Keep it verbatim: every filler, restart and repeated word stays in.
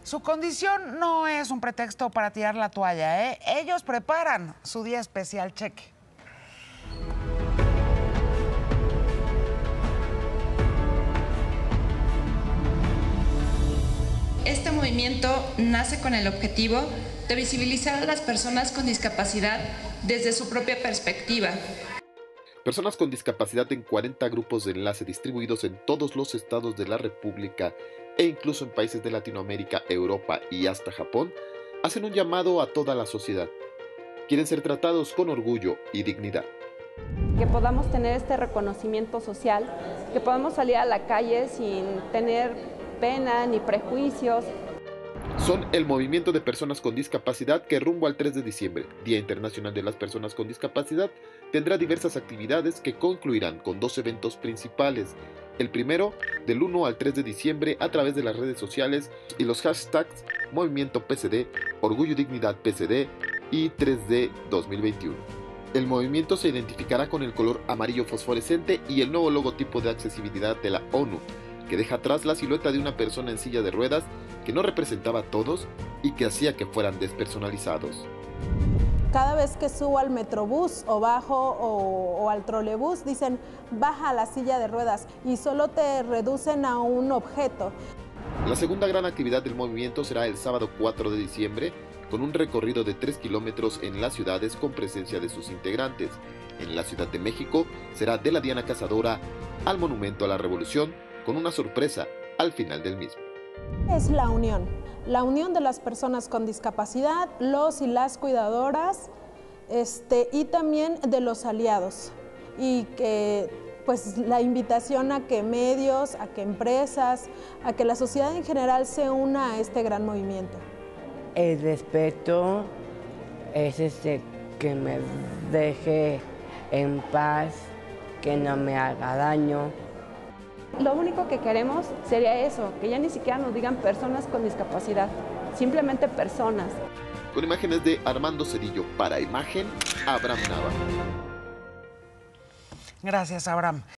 Su condición no es un pretexto para tirar la toalla, ¿eh? Ellos preparan su día especial. Cheque. Este movimiento nace con el objetivo de visibilizar a las personas con discapacidad desde su propia perspectiva. Personas con discapacidad en cuarenta grupos de enlace distribuidos en todos los estados de la República e incluso en países de Latinoamérica, Europa y hasta Japón, hacen un llamado a toda la sociedad. Quieren ser tratados con orgullo y dignidad. Que podamos tener este reconocimiento social, que podamos salir a la calle sin tener pena ni prejuicios. Son el movimiento de personas con discapacidad que rumbo al tres de diciembre, Día Internacional de las Personas con Discapacidad, tendrá diversas actividades que concluirán con dos eventos principales. El primero, del uno al tres de diciembre, a través de las redes sociales y los hashtags Movimiento P C D, Orgullo y Dignidad P C D y tres D dos mil veintiuno. El movimiento se identificará con el color amarillo fosforescente y el nuevo logotipo de accesibilidad de la ONU, que deja atrás la silueta de una persona en silla de ruedas que no representaba a todos y que hacía que fueran despersonalizados. Cada vez que subo al metrobús o bajo o, o al trolebús, dicen baja la silla de ruedas y solo te reducen a un objeto. La segunda gran actividad del movimiento será el sábado cuatro de diciembre, con un recorrido de tres kilómetros en las ciudades con presencia de sus integrantes. En la Ciudad de México será de la Diana Cazadora al Monumento a la Revolución, con una sorpresa al final del mismo. Es la unión, la unión de las personas con discapacidad, los y las cuidadoras, este, y también de los aliados. Y que pues la invitación a que medios, a que empresas, a que la sociedad en general se una a este gran movimiento. El respeto es este, que me deje en paz, que no me haga daño. Lo único que queremos sería eso, que ya ni siquiera nos digan personas con discapacidad, simplemente personas. Con imágenes de Armando Cedillo, para Imagen, Abraham Nava. Gracias, Abraham.